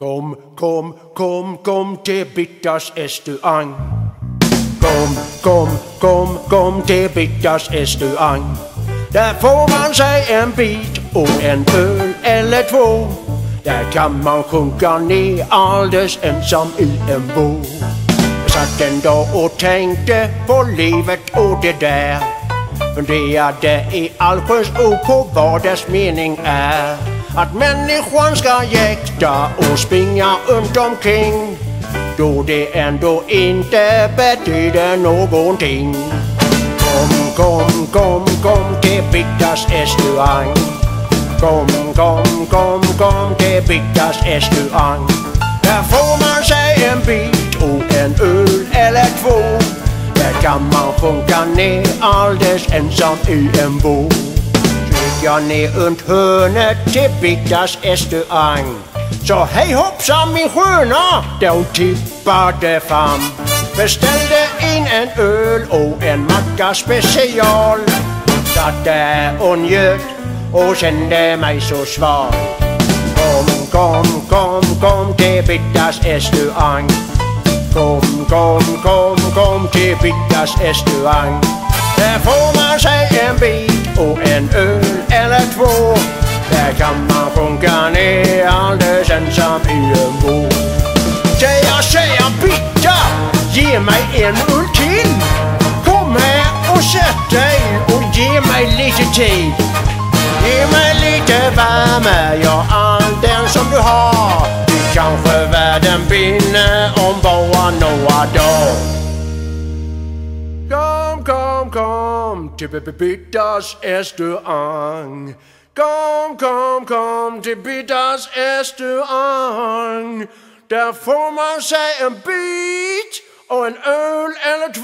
Kom till Brittas resturang. Kom till Brittas resturang. Där får man sig en bit och en öl eller två. Där kan man sjunka ner alldeles ensam i en bok. Jag satt en dag och tänkte på livet och det där. Funderade i allsköns ord på vad dess mening är. Att människan ska jäkta och springa runt omkring, då det ändå inte betyder någonting. Kom till Brittas resturang. Kom till Brittas resturang. Där får man sig en bit och en öl eller två. Där kan man sjunka ner alldeles ensam i en bok. Gick jag ner runt hörnet till Brittas restaurang. Så hej hoppsan min sköna, där hon tippade fram. Beställde in en öl och en macka special. Satt där och njöt och kände mig så svag. Kom till Brittas restaurang. Kom till Brittas restaurang. Där får man sig en bit och en öl eller två. Där kan man sjunka ner alldeles ensam i en bok. Säga Britta, ge mig en öl till. Kom här och sätt dig och ge mig lite tid. Ge mig lite värme, ja all den som du har. Kanske världen vinner om bara några dagar. Kom till Brittas restaurang. Kom till Brittas restaurang. Där får man sig en bit och en öl eller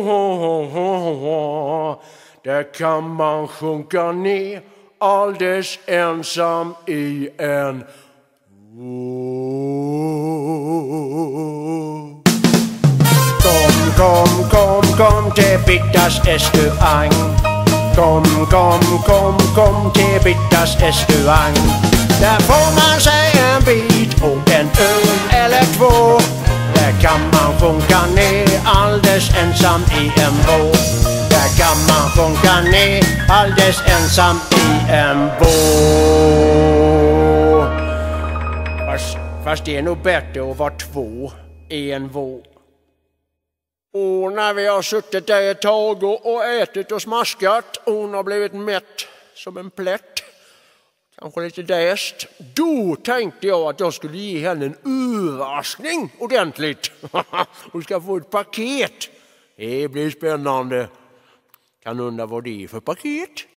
två. Där kan man sjunka ner alldeles ensam i en Kom till Brittas restaurang. Kom till Brittas restaurang. Där får man sig en bit och en öl eller två. Där kan man sjunka ner alldeles ensam i en båt. Där kan man sjunka ner alldeles ensam i en båt. Fast det är nog bättre att vara två i en vår. Och när vi har suttit där ett tag och ätit och smaskat och hon har blivit mätt som en plätt, kanske lite däst, då tänkte jag att jag skulle ge henne en överraskning ordentligt. Hon ska få ett paket. Det blir spännande. Kan undra vad det är för paket.